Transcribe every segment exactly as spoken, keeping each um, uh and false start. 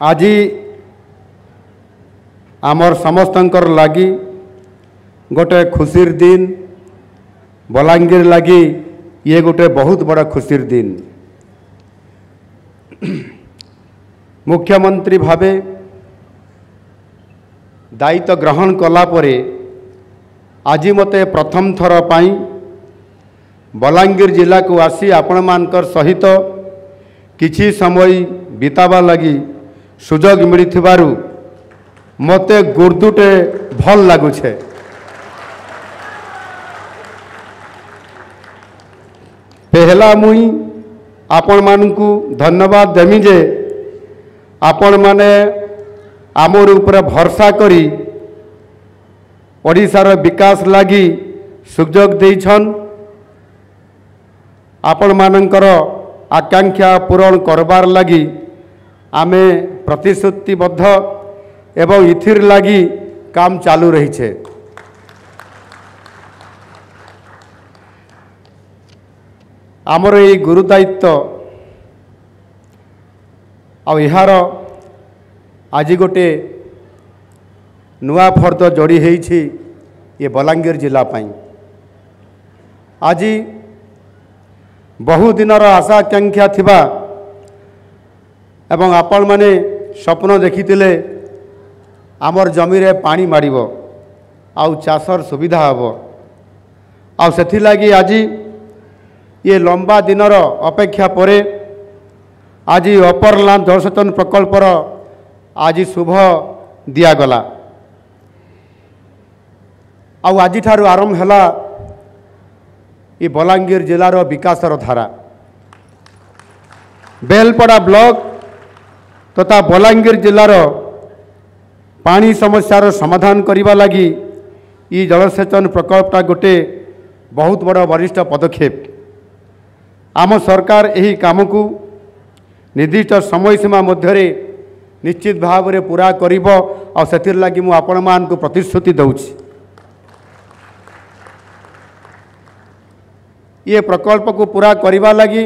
आज आमर समस्तंकर लगी गोटे खुशीर दिन बलांगीर लगी ये गोटे बहुत बड़ा खुशीर दिन। मुख्यमंत्री भावे दायित्व ग्रहण कला परे आज मते प्रथम थर पाई बलांगीर जिला को आसी आपण मानकर सहित किछि समय बितावा लगी सुजोग मिलिथिबारु मते गुर्दुटे भल लागुछे। पहला मुई आपण मानकु धन्यवाद देमी जे आपण माने आमर ऊपर भरसा करी ओडिशार विकास लगी सुजोग देइछन। आपण मानकर आकांक्षा पूरण करबार लगी आमे प्रतिश्रुतिबद्ध एवं इथिर लगी काम चालू रही छे। आमर ये गुरुदायित्व आ यार आज गोटे नुआ फर्द जोड़ी होईछि ये बलांगीर जिला पाई। आज बहु दिनर आशा आकांक्षा थिबा एवं आपण माने स्वप्न देखिथिले आमर जमी रे पानी मारिबो आउ चाषर सुविधा हबो आउ सेथि लागी आज ये लंबा दिनर अपेक्षा परे आज अपर जलसेचन प्रकल्पर आज शुभ दियागला। आउ आज ठारू आरंभ हैला ये बलांगीर जिलार विकासर धारा। बेलपड़ा ब्लॉक तथा बलांगीर जिलार पानी समस्यार समाधान करने लगी ये जलसेचन प्रकल्पटा गोटे बहुत बड़ा वरिष्ठ पदक्षेप। आम सरकार यही काम को निर्दिष्ट समय सीमा मध्य निश्चित भाव में पूरा करिब और सेथिर लागी मु आपण मान को प्रतिश्रुति दउछि। ये प्रकल्प को पूरा करने लगी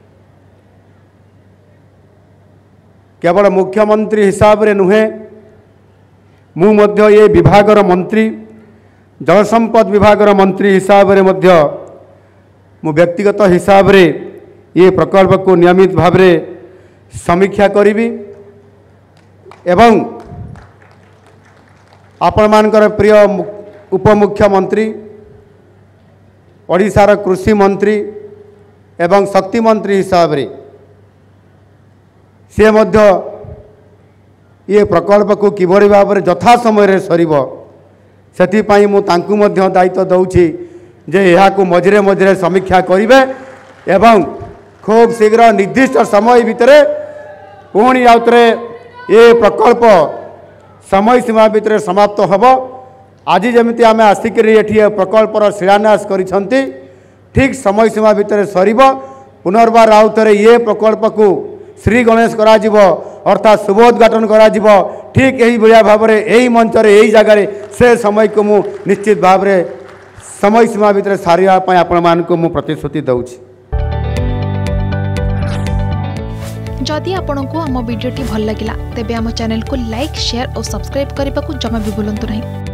केवल मुख्यमंत्री हिसाब रे नुहे मु मध्य ये विभागर मंत्री जल संपद विभागर मंत्री हिसाब रे मध्य मु व्यक्तिगत हिसाब रे ये प्रकल्प को नियमित भाव रे समीक्षा करिबी एवं आपण मानकर प्रिय उपमुख्यमंत्री ओडिशार कृषि मंत्री एवं शक्ति मंत्री हिसाब रे से मध्य ये प्रकल्प को किभली भाव में यथा समय सरीबो सेथिपाई मु तांकु मध्य दायित्व दउछि जे यहाँ को मझिरे मझिरे समीक्षा करिवे एवं खूब शीघ्र निर्दिष्ट समय भितर पुणी आउतरे ये प्रकल्प समय सीमा भितर समाप्त हबो। आज जमिति आमे आसिक ये प्रकल्पर शिलान्यास करिसंती ठीक समय सीमा भितर सरीबो पुनर्बार आउतरे ये प्रकल्प को श्री गणेश करा जिवो अर्थात शुभोद्घाटन करा जिवो ठीक यही भाया भाव में यही मंच यही जगार से समय को मु निश्चित भाव में समय सीमा भितर सारिया आपण मान को मु प्रतिश्रुति दउछि। जदि आपंक आम भिडी भल लगा तेब आम चैनल को लाइक शेयर और सब्सक्राइब करने को जमा भी भूलु नहीं।